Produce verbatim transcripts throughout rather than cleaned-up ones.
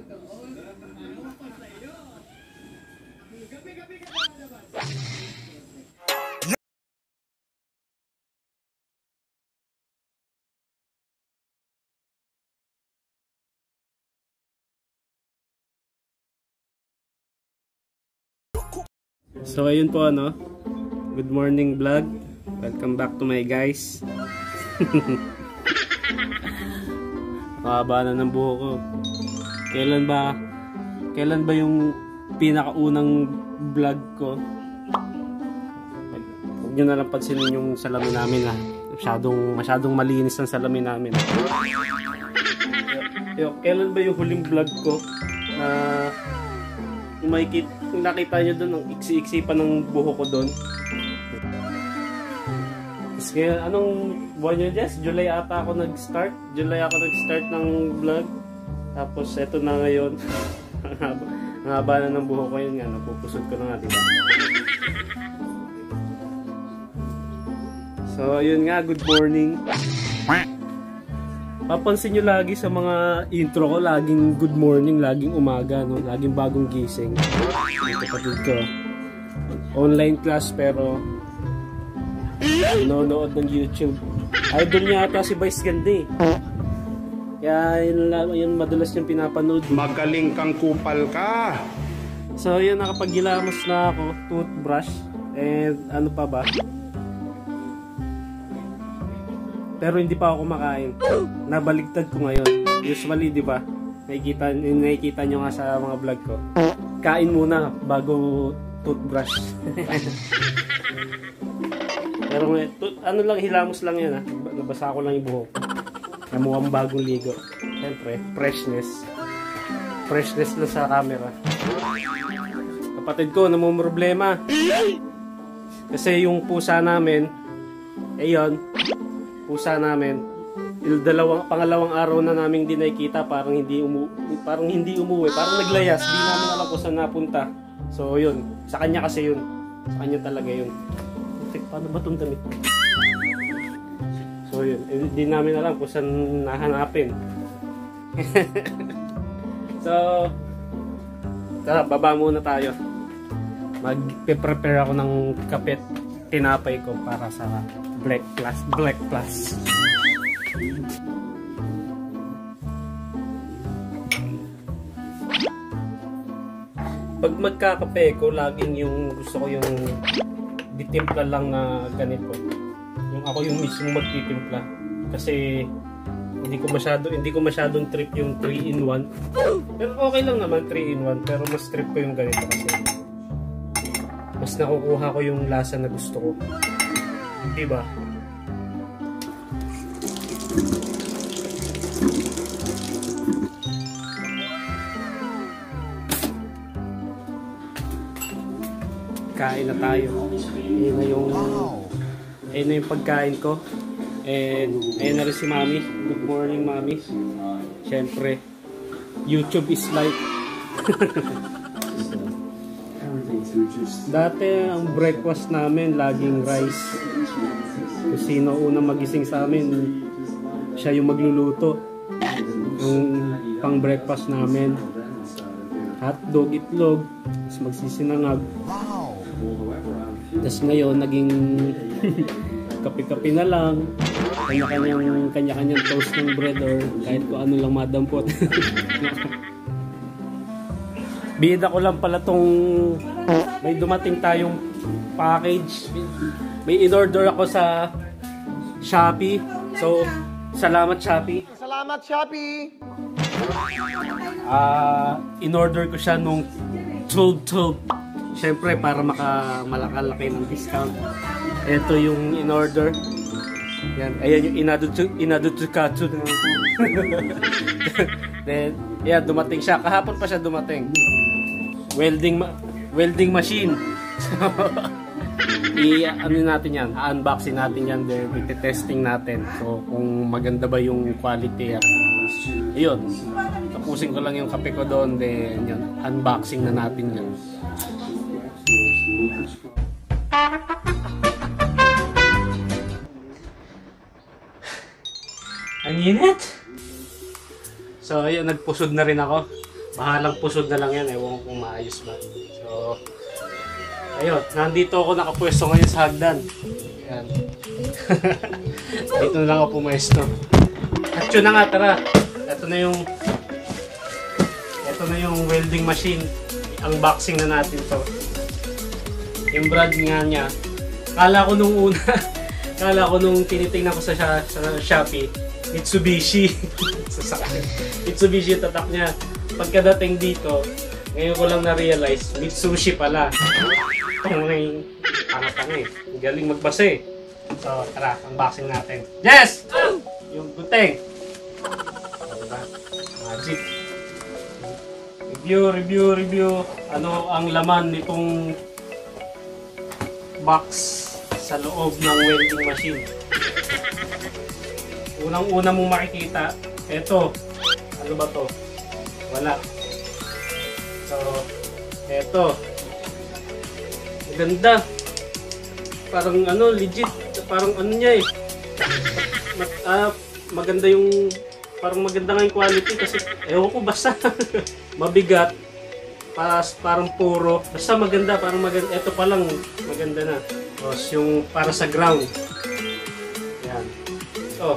So ayun po ano, good morning vlog, welcome back to my guys. Mahaba na ng buhok ko. Kailan ba Kailan ba yung pinakaunang vlog ko? Huwag nyo na lang pansinin yung salamin namin ha. Masyadong, masyadong malinis ang salamin namin. Yo, kailan ba yung huling vlog ko na kung makikita, kung nakita nyo doon ang iksi-iksi pa ng buhok ko doon? Kaya anong buwan nyo, Jess? July ata ako nag-start. July ako nag-start ng vlog. Tapos eto na ngayon. Ang haba na ng buhok ko yun nga. Napupusod ko na nga, diba? So, yun nga. Good morning. Papansin nyo lagi sa mga intro ko, laging good morning, laging umaga, no? Laging bagong gising. Ito kapatid ko. Online class pero nanonood ng YouTube. Idol niya ata si Vice Ganda eh. Kaya yun, yun madalas yung pinapanood. Magaling kang kupal ka. So yun, nakapagilamos na ako, toothbrush. And ano pa ba? Pero hindi pa ako kumakain. Nabaligtad ko ngayon. Usually, di ba? Nakikita, nakikita nyo nga sa mga vlog ko. Kain muna bago toothbrush. Pero ano lang, hilamos lang yan ha. Nabasa ko lang yung buhok. Namukhang bagong ligo. Siyempre, freshness. Freshness lang sa camera. Kapatid ko, namumroblema. Kasi yung pusa namin, eh yun, pusa namin, yung dalawang, pangalawang araw na namin di nakikita, parang hindi, umu parang hindi umuwi. Parang naglayas. Di namin alam kung saan napunta. So yun, sa kanya kasi yun. Sa kanya talaga yun. Paano ba itong damit? So yun, hindi namin alam kung saan nahanapin. So tara, baba muna tayo. Mag-prepare ako ng kapit tinapay ko para sa black class. Black class. Pag magkakape ko, laging yung gusto ko yung ditimpla lang na ganito. Yung ako yung mismo magtitimpla kasi hindi ko masyado hindi ko masyadong trip yung three in one. Pero okay lang naman three in one, pero mas trip ko yung ganito kasi mas nakukuha ko yung lasa na gusto ko. Diba? Kain na tayo. Ayun na yung ayun na yung pagkain ko. And ayun na rin si Mami. Good morning, Mami. Siyempre, YouTube is life. Dati ang breakfast namin laging rice. Kung sino unang magising sa amin, siya yung magluluto. Yung pang breakfast namin, hotdog, itlog, tapos magsisinangag. Tapos ngayon, naging kape-kape na lang. Kanya-kanyang kanya-kanyang toast ng bread or kahit kung ano lang madampot. Bida ko lang pala tong may dumating tayong package. May in-order ako sa Shopee. So, salamat Shopee. Salamat Shopee! Ah, uh, in-order ko siya nung twelve twelve. Siyempre, para maka malakalaki ng discount. Ito yung in-order. Yan. Ayan yung inadutsukatsu. Then, yan, dumating siya. Kahapon pa siya dumating. Welding ma welding machine. So, i-ano natin yan. Unboxing natin yan. Then, iti-testing natin. So, kung maganda ba yung quality. Ayun. Tapusin ko lang yung kape ko doon. Then, yun. Unboxing na natin yan. Ang init! So ayun, nagpusod na rin ako. bahalang pusod na lang yan. Ewan ko kung maayos ba. So, ayun. Nandito ako nakapwesto ngayon sa hagdan. Ayan. Dito na lang ako pumesto. At yun na nga, tara. Ito na yung ito na yung welding machine. Unboxing na natin to. Yung brand nga niya. Kala ko nung una, kala ko nung tinitingnan ko sa, sa Shopee, Mitsubishi. Mitsubishi tatak niya. Pagkadating dito, ngayon ko lang na-realize, Mitsubishi pala. Itong may tanga-tanga eh. Galing magbasa eh. So, tara, unboxing natin. Yes! Yung guteng. O, diba? Magic. Review, review, review. Ano ang laman nitong box sa loob ng welding machine? Unang-una mong makikita, eto. Ano ba to? Wala. So, eto. Maganda. Parang ano, legit. Parang ano niya eh. Mag, uh, maganda yung, parang maganda nga yung quality kasi, ewan ko basta. Mabigat. Pas, parang puro. Basta maganda, parang maganda. Eto pa lang, maganda na. Tapos yung para sa ground. Yan. So,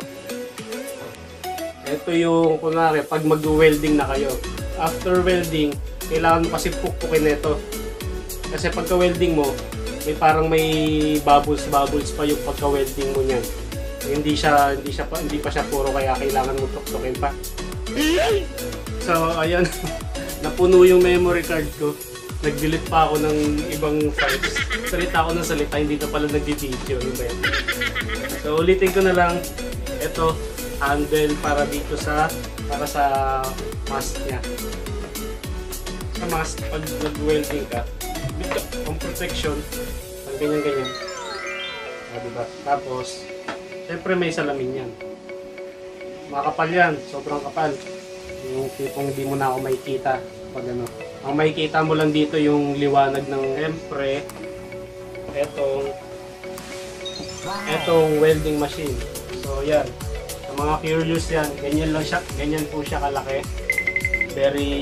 ito yung, kunwari, pag mag-welding na kayo. After welding, kailangan mo kasi pukpukin nito. Kasi pagka-welding mo, may parang may bubbles-bubbles pa yung pagka-welding mo niyan. Hindi siya, hindi siya pa, hindi pa siya puro, kaya kailangan mo tuktukin pa. So, ayan. Napuno yung memory card ko. Nag-delete pa ako ng ibang files. Salita ako ng salita, hindi na pala nag-video. So, ulitin ko na lang. Ito, handle para dito sa, para sa mask niya. Sa mask, pag nag-welding ka, ang protection, ang ganyan-ganyan. Ah, diba? Tapos, syempre may salamin yan. Makapal yan, sobrang kapal. Yung tipong hindi mo na ako makikita pag ano. Ang makikita mo lang dito yung liwanag ng syempre etong etong welding machine. So yan. Sa mga curious yan, ganyan lang siya, ganyan po siya kalaki. Very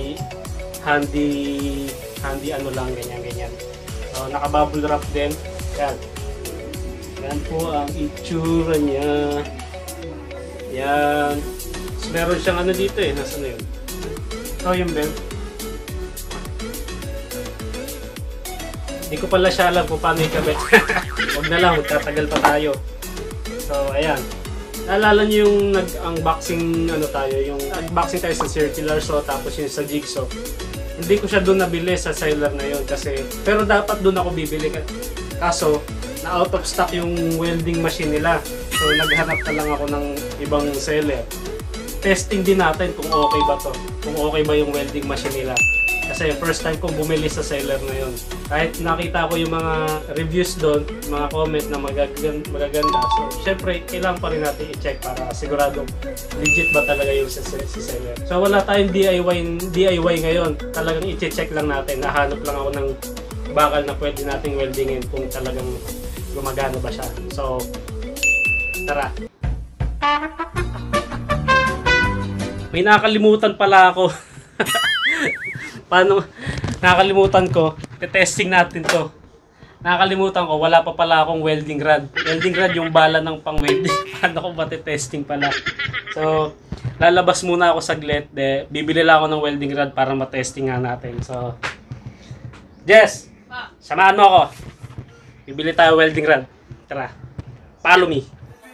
handy handy ano lang, ganyan ganyan. So naka-bubble wrap din. Yan. Yan po ang itsura niya. Yan. So, meron siyang ano dito eh, nasa na yun? Ito yung belt. Hindi ko pala siya alam kung paano ikabit. Huwag na lang, magtatagal pa tayo. So, ayan. Naalala niyo yung nag-unboxing ano tayo, yung unboxing tayo sa circular saw, tapos yung sa jigsaw. Hindi ko siya doon nabili sa seller na yun kasi, pero dapat doon ako bibili. Kaso, na out of stock yung welding machine nila. So, naghanap na lang ako ng ibang seller. Testing din natin kung okay ba to, kung okay ba yung welding machine nila. Kasi first time kong bumili sa seller na yun. Kahit nakita ko yung mga reviews doon, mga comment na magaganda, magaganda. So, syempre, kailangan pa rin natin i-check para sigurado legit ba talaga yung si, si seller. So, wala tayong D I Y, D I Y ngayon. Talagang i-check lang natin. Nahanap lang ako ng bakal na pwede nating weldingin kung talagang gumagana ba siya. So, tara. May nakakalimutan pala ako. Paano? Nakakalimutan ko. Testing natin to. Nakakalimutan ko, wala pa pala akong welding rod. Welding rod yung bala ng pang-welding. Paano ko ba testing pala? So, lalabas muna ako saglit. De, bibili lang ako ng welding rod para matesting nga natin. So, Jess! Samahan mo ako. Bibili tayo welding rod. Tara. Follow me.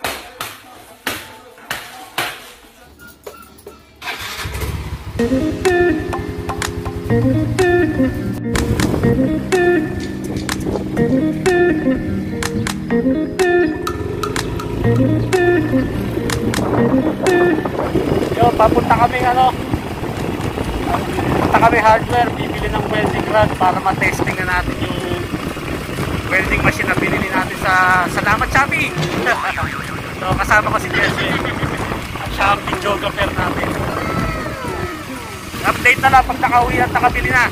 Yo, papunta kami ano. Papunta kami hardware, bibili ng welding rod para ma-testing na natin yung welding machine na binili natin sa Salamat Shopee. So kasama ko si Jesse at siya ang videographer natin. Update na lang pag nakauwi at nakabili na.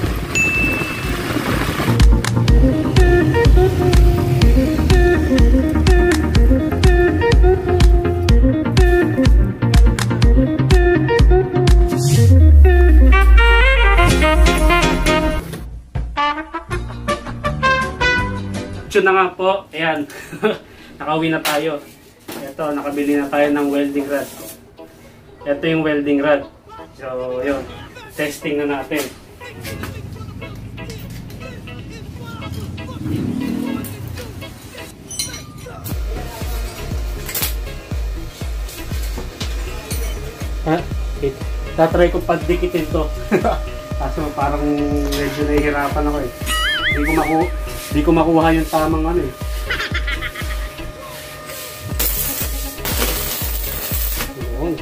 Hatcho na nga po. Ayan. Nakauwi na tayo. Ito, nakabili na tayo ng welding rod. Ito yung welding rod. So, yun. Testing na natin. Ha? Okay. Tatry ko pagdikitin to. Kaso parang medyo nahihirapan ako eh. Hindi ko maku hindi ko makuha yung tamang ano eh. Yun.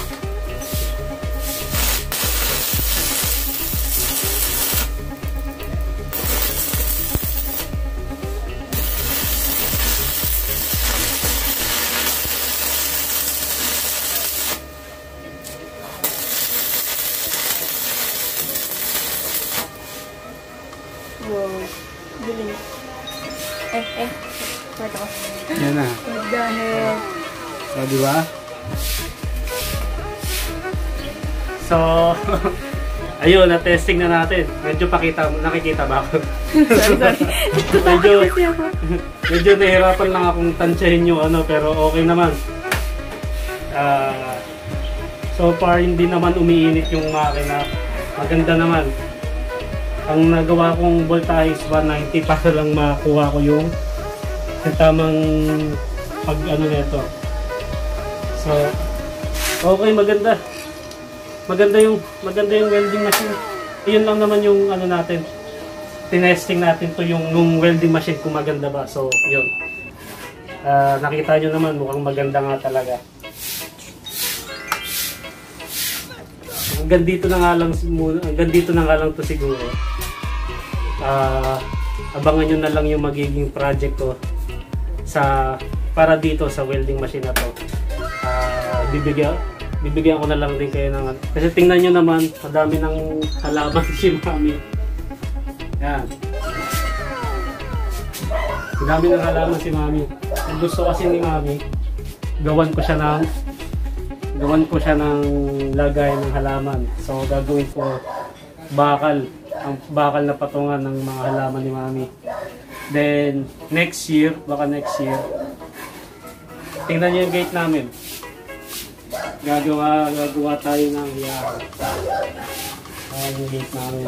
Wow, galing. Eh, eh. Pwede ko. Yan na. Dahil. So, di ba? So, ayun, na-testing na natin. Medyo pakita, nakikita ba ako? Sorry, sorry. medyo, medyo nahirapan lang akong tansyahin yung ano, pero okay naman. Uh, so far, hindi naman umiinit yung makina. Maganda naman. Ang nagawa kong voltage is one ninety para lang makuha ko yung tamang pag ano nito. So, okay, maganda. Maganda yung maganda yung welding machine. Iyon lang naman yung ano natin. Tinesting natin to yung nung welding machine kung maganda ba. So, yun. Uh, nakita nyo naman mukhang maganda nga talaga. Hanggang dito na nga lang muna, hanggang dito na nga lang to siguro. Uh, abangan nyo na lang yung magiging project ko sa para dito sa welding machine na to. Uh, bibigyan bibigyan ko na lang din kayo ng kasi tingnan nyo naman, madami ng halaman si Mami. Yan. Madami ng halaman si Mami. Ang gusto kasi ni Mami, gawan ko siya ng gawan ko siya ng lagay ng halaman. So gagawin ko bakal, ang bakal na patungan ng mga halaman ni Mami. Then next year, baka next year, tingnan niyo yung gate namin. Gagawa, gagawa tayo ng yan. Ayan yung gate namin.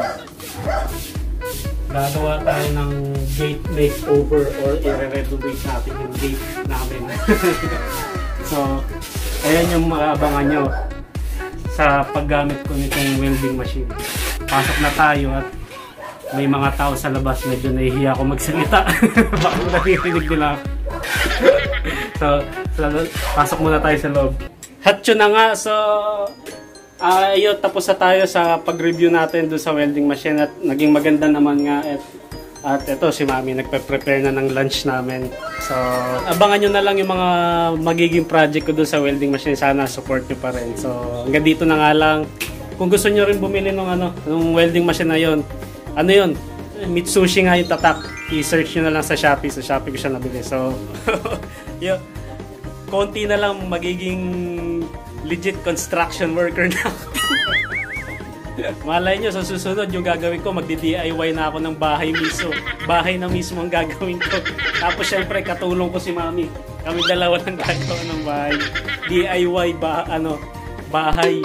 Gagawa tayo ng gate makeover or i-renovate natin yung gate namin. So, ayan yung maabangan nyo sa paggamit ko nitong welding machine. Pasok na tayo at may mga tao sa labas, medyo nahihiya ako magsalita. Baka naririnig nila. So, so, pasok muna tayo sa loob. Hatcho na nga. So, uh, ayun, tapos na tayo sa pag-review natin doon sa welding machine at naging maganda naman nga. At, at ito, si Mami nagpe-prepare na ng lunch namin. So, abangan nyo na lang yung mga magiging project ko doon sa welding machine. Sana support nyo pa rin. So, hanggang dito na nga lang. Kung gusto nyo rin bumili ng ano, ng welding machine na yun, ano yun, Mitsushi nga yung tatak. I-search nyo na lang sa Shopee. Sa Shopee ko siya nabili. So, yun. Konti na lang magiging legit construction worker na ako. Malay nyo, sa susunod yung gagawin ko, magdi-D I Y na ako ng bahay mismo. Bahay na mismo ang gagawin ko. Tapos syempre, katulong ko si Mami. Kami dalawa lang gagawa ng bahay. D I Y ba, ano, bahay.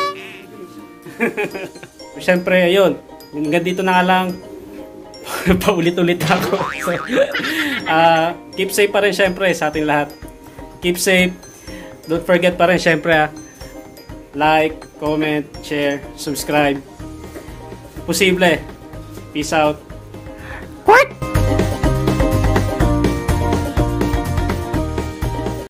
Syempre, ayun. Hanggang dito na nga lang. Paulit-ulit ako. So, uh, keep safe pa rin syempre sa ating lahat. Keep safe. Don't forget pa rin syempre ha. Like, comment, share, subscribe. Posible. Peace out. What?